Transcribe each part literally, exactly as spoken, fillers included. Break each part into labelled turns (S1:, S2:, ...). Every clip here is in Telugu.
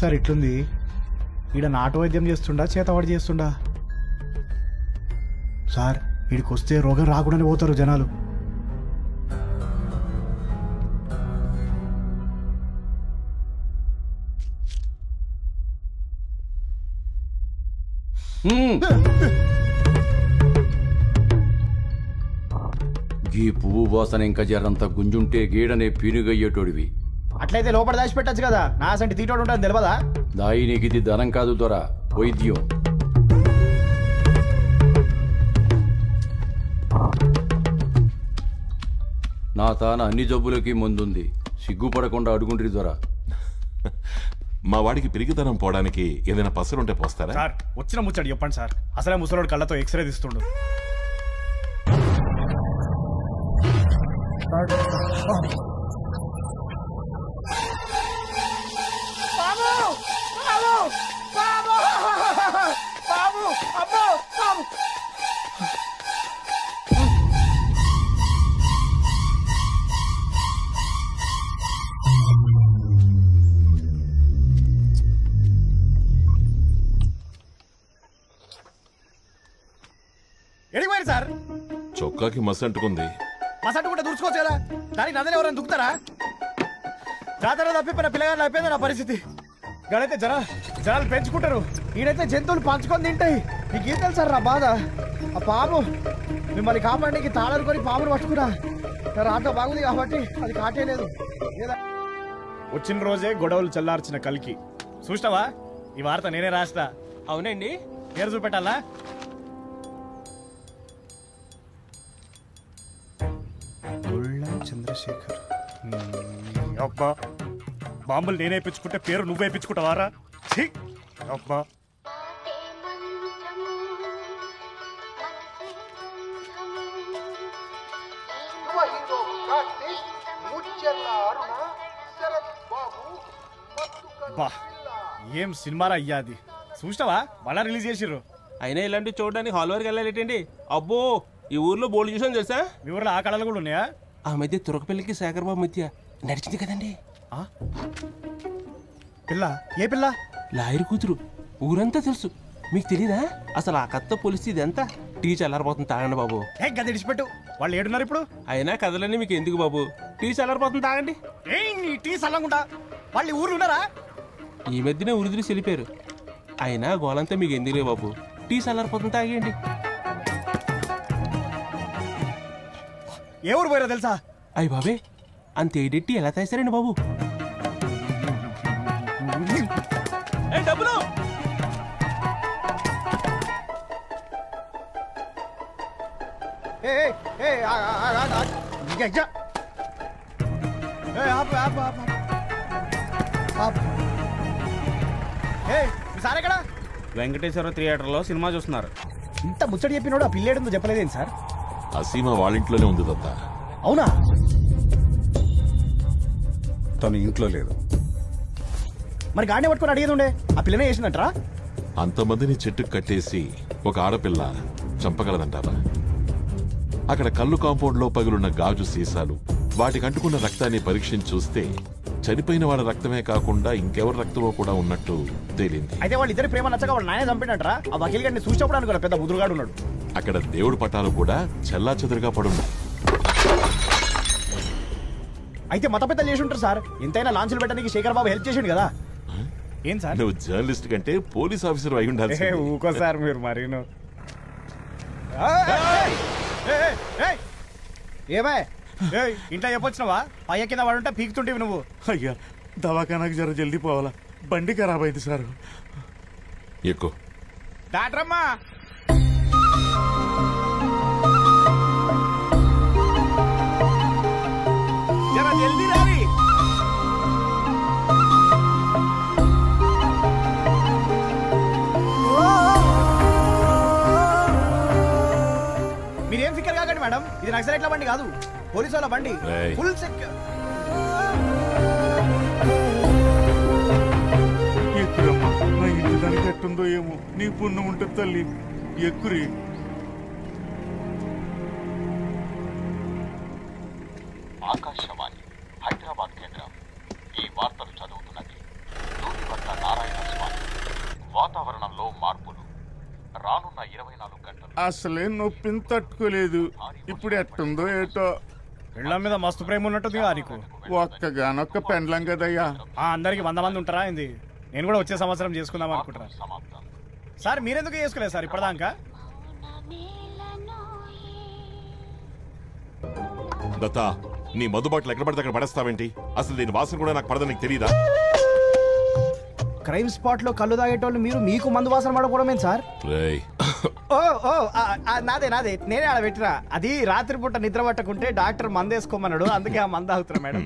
S1: సార్ ఇట్లుంది? ఈడ నాటు వైద్యం చేస్తుండా చేతవాడి చేస్తుండా? సార్ వీడికి వస్తే రోగం రాకుండానే పోతారు జనాలు.
S2: గీ పువ్వు వాసన ఇంకా జరంత గుంజుంటే గీడనే పీనుగయ్యేటోడివి.
S1: అట్లయితే లోపల దాచిపెట్టచ్చు కదా, నా సంటి తీటోడు ఉంటుంది తెలియదా?
S2: దాయి నీకు ఇది ధనం కాదు దొర, వైద్యం. నా తాన అన్ని జబ్బులకి ముందుంది, సిగ్గుపడకుండా అడుగుండ్రి దొర.
S3: మా వాడికి పిరిగితనం పోవడానికి ఏదైనా పసరుంటే పోస్తారా?
S1: సార్ వచ్చిన ముచ్చడి చెప్పండి సార్. అసలే ముసలోడు కళ్ళతో ఎక్స్రే తీస్తుండు. ఎడిపోయారు సార్?
S3: చొక్కాకి మసి అంటుకుంది.
S1: మసట్టు కూడా దూర్చుకోవచ్చు కదా, దానికి నదలు ఎవరైనా దుక్కుతారా? జాతర తప్పిపోయిన పిల్లగారు అయిపోయింది నా పరిస్థితి. గడైతే జన జనాలు పెంచుకుంటారు, ఈడైతే జంతువులు పంచుకొని తింటాయి. నీకు ఏం తెలుసారు నా బాధ? ఆ పాము మిమ్మల్ని కాపాడడానికి తాళరుకొని పామును పట్టుకున్నా. రాట బాగుంది కాబట్టి అది కాటేలేదు. వచ్చిన రోజే గొడవలు చల్లార్చిన కలికి చూసినావా? ఈ వార్త నేనే రాస్తా.
S4: అవునండి,
S1: పేరు చూపెట్టాలా? చంద్రశేఖర్. అబ్బా బాంబులు నేనే పిచ్చుకుంటే పేరు నువ్వే పిచ్చుకుంటావారా? అబ్బా బా ఏం సినిమారా అయ్యాది. చూసినావా? మళ్ళా రిలీజ్ చేసిర్రు.
S4: అయినా ఇలాంటివి చూడడానికి హాల్ వరకు వెళ్ళాలేటండి. అబ్బో ఈ ఊర్లో బోల్డ్ చూసాను తెలుసా?
S1: మీ ఊర్లో ఆ కళలు కూడా ఉన్నాయా?
S4: ఆ మధ్య తురకపల్లికి శేఖర్ బాబు మధ్య నడిచింది కదండి
S1: పిల్ల. ఏ పిల్ల?
S4: లాయర్ కూతురు. ఊరంతా తెలుసు. మీకు తెలీదా? అసలు ఆ కథ పోలిస్తే ఇదంతా టీ చల్లారిపోతుంది. తాగండి బాబు.
S1: ఏ గది ఇడిచిపెట్టు. వాళ్ళు ఏడున్నారు ఇప్పుడు?
S4: అయినా కథలన్నీ మీకు ఎందుకు బాబు? టీ చల్లారిపోతుంది, తాగండి.
S1: ఏ టీ చల్లకుండా వాళ్ళు ఊర్లు ఉన్నారా?
S4: ఈ మధ్యనే ఉరిదిరి చెల్లిపోయారు. అయినా గోలంతా మీకు ఎందుకులే బాబు. టీ చల్లారిపోతుంది, తాగేయండి.
S1: ఏ ఊరు పోయారో తెలుసా?
S4: అయ్యి బాబే, అంత ఏడెట్టి ఎలా తాసారండి బాబు? డబ్బులు
S1: సార్
S4: వెంకటేశ్వర థియేటర్లో సినిమా చూస్తున్నారు.
S1: ఇంత ముచ్చడి చెప్పినోడు ఆ పిల్లేడుందో చెప్పలేదేంటి సార్?
S3: అసీమ వాళ్ళింట్లోనే ఉంది దత్త.
S1: అవునా?
S5: తను ఇంట్లో లేదు.
S1: మరి గాడిని పట్టుకొని అడిగేది ఉండే. ఆ పిల్లనే చేసిందంటారా?
S3: అంతమందిని చెట్టుకు కట్టేసి ఒక ఆడపిల్ల చంపగలదంటారా? అక్కడ కళ్ళు కాంపౌండ్ లో పగులున్న గాజు సీసాలు, వాటికి అంటుకున్న రక్తాన్ని పరీక్షించి చూస్తే చనిపోయిన వాళ్ళ రక్తమే కాకుండా ఇంకెవరి రక్తమో కూడా ఉన్నట్టు తేలింది.
S1: అయితే వాళ్ళు ఇద్దరి ప్రేమ నచ్చగా వాళ్ళు నాయనే చంపినట్రా? ఆ వకీల్ గారిని చూసినప్పుడు అనుకున్నా పెద్ద ముదురుగాడు ఉన్నాడు.
S3: అక్కడ దేవుడి పటాలు కూడా చెల్లా చెదురుగా పడున్నాయి.
S1: అయితే మత పెద్దలు చేసి ఉంటారు సార్. ఎంతైనా లాంచ్లు పెట్టడానికి శేఖర్ బాబు హెల్ప్ చేసిండు కదా. ఏం సార్?
S3: నువ్వు జర్నలిస్ట్ కంటే పోలీస్ ఆఫీసర్ అయి ఉండాలి.
S1: ఊకో సార్ మీరు మరి. ఏమే ఇంట్లో చెప్పొచ్చినావా? పయ్య కింద వాడుంటే పీకుతుంటేవి నువ్వు.
S5: అయ్యా దవాఖానాకి జర జల్దీ పోవాలా, బండి ఖరాబ్ అయింది సార్.
S3: ఎక్కువ
S4: డాక్టరమ్మా. జర జల్దీ రావి.
S1: మీరేం ఫికర్ కాకండి మేడం, ఇది నక్సలైట్ల బండి కాదు, పోలీసు వాళ్ళ బండి. Full secure.
S5: ఎక్కురమ్మా, నా ఇంటి దానికి ఎట్టుందో ఏమో. నీ పుణ్యం ఉంటుంది తల్లి, ఎక్కురి.
S6: ఆకాశవాణి హైదరాబాద్ కేంద్రం. ఈ వార్తలు చదువుతున్నది జూదిపట్ల నారాయణ.
S3: రానున్న ఇరవై నాలుగు గంటలు
S5: అసలే నొప్పిని తట్టుకోలేదు. ఇప్పుడు ఎట్టుందో ఏటో.
S1: పెళ్ళాం మీద మస్తు ప్రేమ ఉన్నట్టుంది కదా నీకు.
S5: ఒక్కగానొక్క పెండ్లం కదయ్యా.
S1: ఆ అందరికి వంద మంది ఉంటారా ఏంది? నేను కూడా వచ్చే సంవత్సరం చేసుకుందాం అనుకుంటున్నా. సార్ మీరెందుకు చేసుకోలేదు సార్ ఇప్పటిదాకా?
S3: దత్తా, నీ మధు బాటలు ఎక్కడ పడితే అక్కడ పడేస్తావేంటి? అసలు దీని వాసన కూడా నాకు పడదని నీకు తెలియదా?
S1: క్రైమ్ స్పాట్ లో కళ్ళు తాగేటోళ్ళు మీరు మీకు మందు వాసన పడకపోవడమే సార్. ఓ ఓ నాదే నాదే నేనే ఆడ పెట్టినా. అది రాత్రిపూట నిద్ర పట్టకుంటే డాక్టర్ మందు వేసుకోమన్నాడు, అందుకే ఆ మందు ఆగుతున్నా మేడం.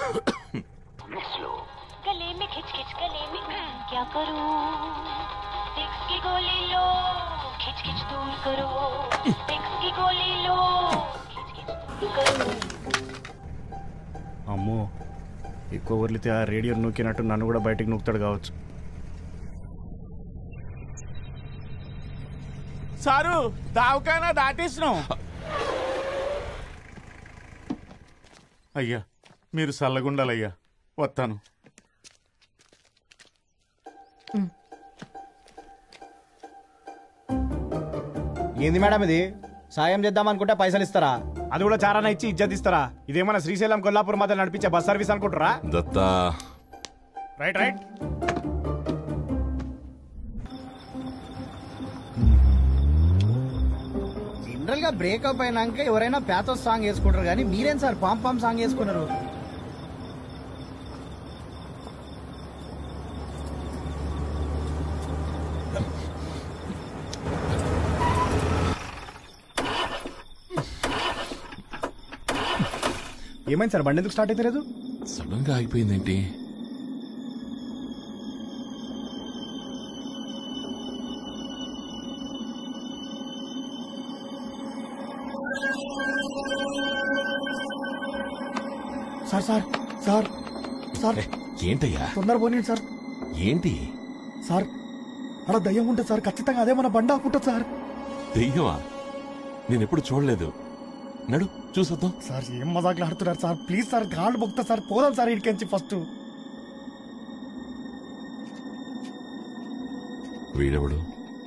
S1: అమ్మో, ఎక్కువ వదిలితే ఆ రేడియో నూకినట్టు నన్ను కూడా బయటికి నూకుతాడు కావచ్చు.
S5: సారు దావకానా దాటేసినాం. అయ్యా మీరు చల్లగుండాలయ్యా. వస్తాను.
S1: ఏంది మేడం ఇది? సాయం చేద్దాం అనుకుంటే పైసలు ఇస్తారా? అది కూడా చారాన ఇచ్చి ఇజ్జత్ ఇస్తారా? ఇదేమన్నా శ్రీశైలం కొల్లాపూర్ మధ్య నడిపించే బస్ సర్వీస్ అనుకుంటారా?
S3: Datta
S1: right right. జనరల్ గా బ్రేకప్ అయినాక ఎవరైనా ప్యాథోస్ సాంగ్ వేసుకుంటారు, కానీ మీరేం సార్ పామ్ పామ్ సాంగ్ వేసుకున్నారు? ఏమైంది సార్? బండి ఎందుకు స్టార్ట్ అయితే లేదు?
S3: సడన్ గా ఆగిపోయిందేంటి?
S1: సార్ సార్ సార్ సార్
S3: ఏంటయ్యా?
S1: తొందర పోనీ సార్.
S3: ఏంటి
S1: సార్ అలా దయ్యం ఉంటుంది సార్, ఖచ్చితంగా అదే మన బండి ఆపుకుంటుంది సార్.
S3: దెయ్యమా? నేనెప్పుడు చూడలేదు. నడు చూసొద్దాం.
S1: సార్ ఏం మజాకులు ఆడుతున్నారు సార్? ప్లీజ్ సార్, కాళ్ళు బొక్తా సార్, పోదాం సార్ ఇక్కడి ఫస్ట్.
S3: వీడెవడు?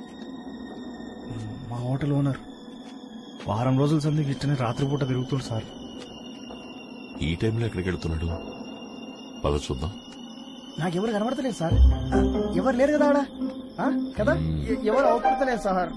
S1: మా హోటల్ ఓనర్. వారం రోజుల సందికి ఇట్టనే రాత్రిపూట తిరుగుతుంది సార్.
S3: ఈ టైంలో ఎక్కడికి వెళ్తున్నాడు? పద చూద్దాం.
S1: నాకెవరు కనబడతలేదు సార్. ఎవరు లేరు కదా ఆడ? కదా ఎవరు అవపడతలేదు సార్.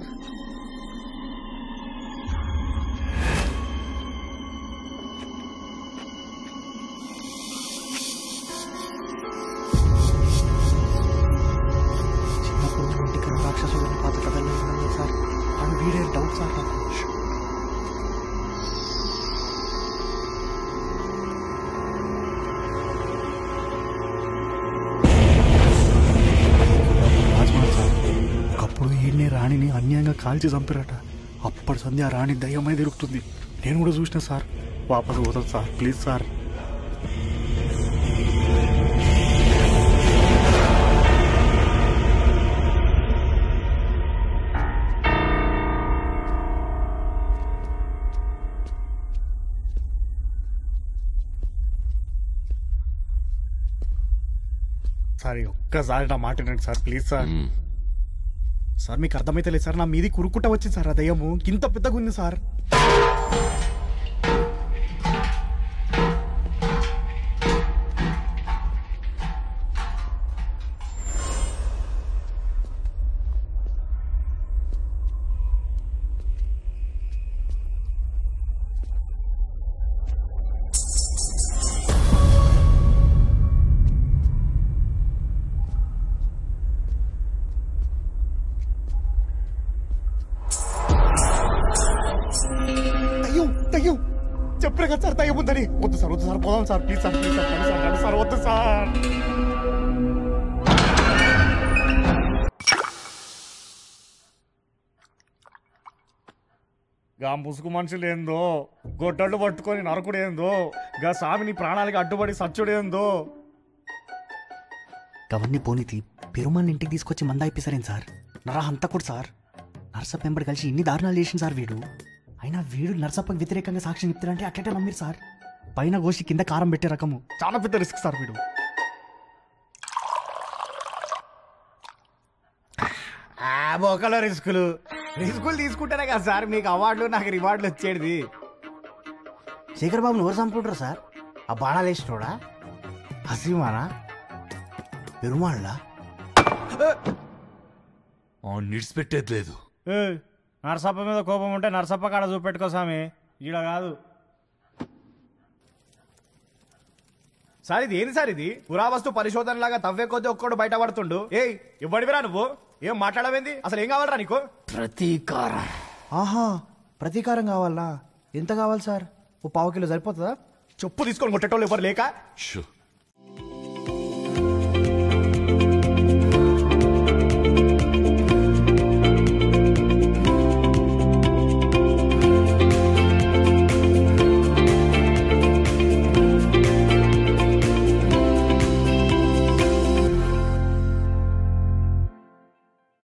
S1: రాక్షసులని పాత కథల్లో సార్, అని వీడే డౌట్ సార్ నాకు. ఒకప్పుడు ఈయన్ని రాణిని అన్యాయంగా కాల్చి చంపారట. అప్పటి సంధ్య ఆ రాణి దయ్యమై తిరుగుతుంది. నేను కూడా చూసిన సార్. వాపసు పోతాను సార్, ప్లీజ్ సార్. సార్ ఒక్కసారి నా మాట వినండి సార్, ప్లీజ్ సార్. సార్ మీకు అర్థమైతే లేదు సార్, నా మీది కురుక్కుంటా వచ్చింది సార్. ఆ దయ్యము ఇంత పెద్దగా ఉంది సార్. చెప్పే కదా సార్ దయ్యం ఉందని. వద్దు సార్, వద్దు సార్, పోదాం sir, please sir, please sir, please sir, రండి సార్, వద్దు సార్. గా ముసుగు మనుషులు ఏందో, గొడ్డళ్ళు పట్టుకొని నరకుడేందో, గా స్వామిని ప్రాణాలకి అడ్డుపడి సచ్చుడేందో.
S6: అవన్నీ పోనీతి పెరుమాన్ని ఇంటికి తీసుకొచ్చి మంద అయిపోసారేం సార్? నరహంతకుడు సార్. నర్సప్ప వెంబడి కలిసి ఇన్ని దారుణాలు చేసింది సార్ వీడు. అయినా వీడు నర్సప్పకి వ్యతిరేకంగా సాక్ష్యం చెప్తారంటే అట్లటే నమ్మిరు సార్. పైన గోసి కింద కారం పెట్టే రకము. చాలా పెద్ద రిస్క్ సార్ వీడు.
S1: ఆ బొక్కలో రిస్కులు రిస్కులు తీసుకుంటేనే కదా సార్ మీకు అవార్డులు నాకు రివార్డులు వచ్చేది.
S6: శేఖర్ బాబుని ఎవరు చంపుకుంటారు సార్?
S1: ఆ బాణాలు వేసినోడా, హసీమానా, పెరుమాళ్ళ
S5: నిడిచిపెట్టేది లేదు.
S1: నరసప్ప మీద కోపం ఉంటే నరసప్ప కాడ చూపెట్టుకో స్వామి, ఈడ కాదు. సార్ ఇది ఏంది సార్? ఇది పురావస్తు పరిశోధన లాగా తవ్వే కొద్ది ఒక్కడు బయటపడుతుండు. ఏయ్ ఇవ్వడివిరా నువ్వు, ఏం మాట్లాడవేంది? అసలు ఏం కావాలరా నీకు?
S2: ప్రతీకారం.
S6: ఆహా, ప్రతీకారం కావాలా? ఎంత కావాలి సార్? ఓ పావు కిలో సరిపోతుందా?
S1: చెప్పు తీసుకొని కొట్టేటోళ్ళు ఎవరు లేక
S3: షూ